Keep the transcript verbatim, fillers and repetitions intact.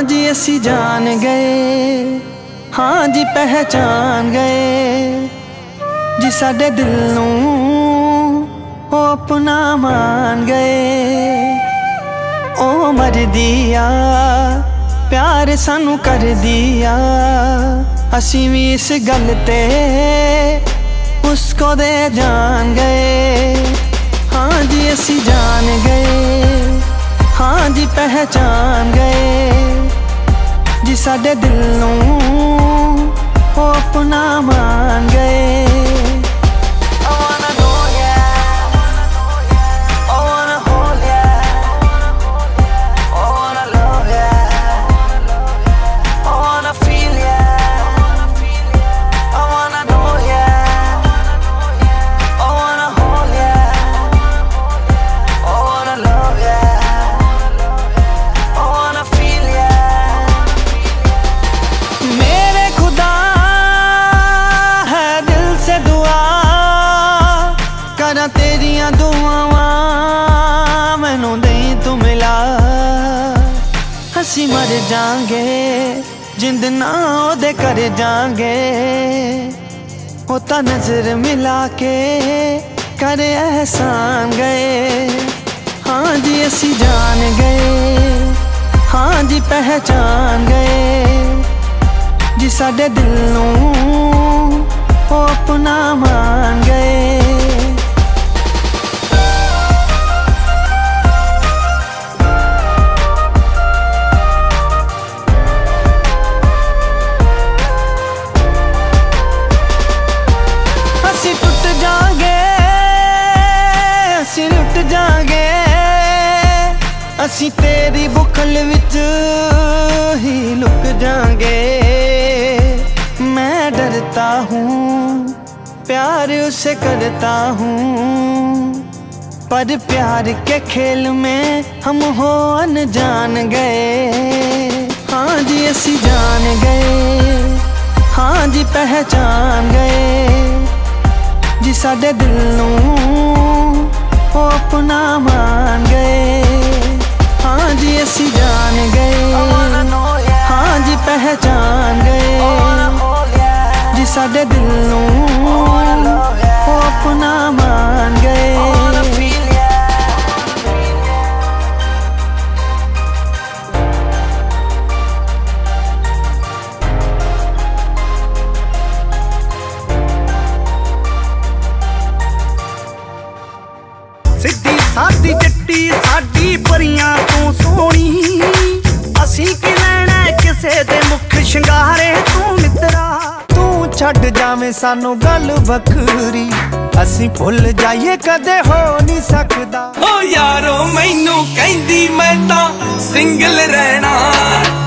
जी असी जान गए, हाँ जी पहचान गए, जी साडे दिल नूं ओ अपना मान गए। ओ मर दिया प्यार सानू कर दिया, असी भी इस गल ते उसको दे जान गए। हाँ जी असी जान गए, हाँ जी पहचान गए, जी साडे दिल नूं ओ अपना मान गए। तेरिया दुआवां मैनू दई तू मिला, असी मर जांगे जिंद ना ओदे कर जांगे, ओ ता नजर मिला के करे एहसान गए। हाँ जी असी जान गए, हाँ जी पहचान गए, जी साडे दिल नूं ओ अपना मान गए। असी तेरी बुखल विच ही लुक जाएंगे। मैं डरता हूँ प्यार उसे करता हूँ, पर प्यार के खेल में हम हो अनजान गए। हाँ जी असी जान गए, हाँ जी पहचान गए, जी साडे दिल नूं ओ अपना मान गए। हाँ जी असी जान गए, हाँ जी पहचान गए, जी साडे दिल नूं ओ अपना मान गए। सिद्धी सादी जट्टी साडी परियां तू सोहनी, असी की लैना किसे दे मुख शिंगारे तू मित्रा। तू छड्ड जावें सानू गल बखरी, असी भुल जाइए कदे हो नहीं सकदा। ओ यारो मैनू कहंदी मैं तां सिंगल रहना।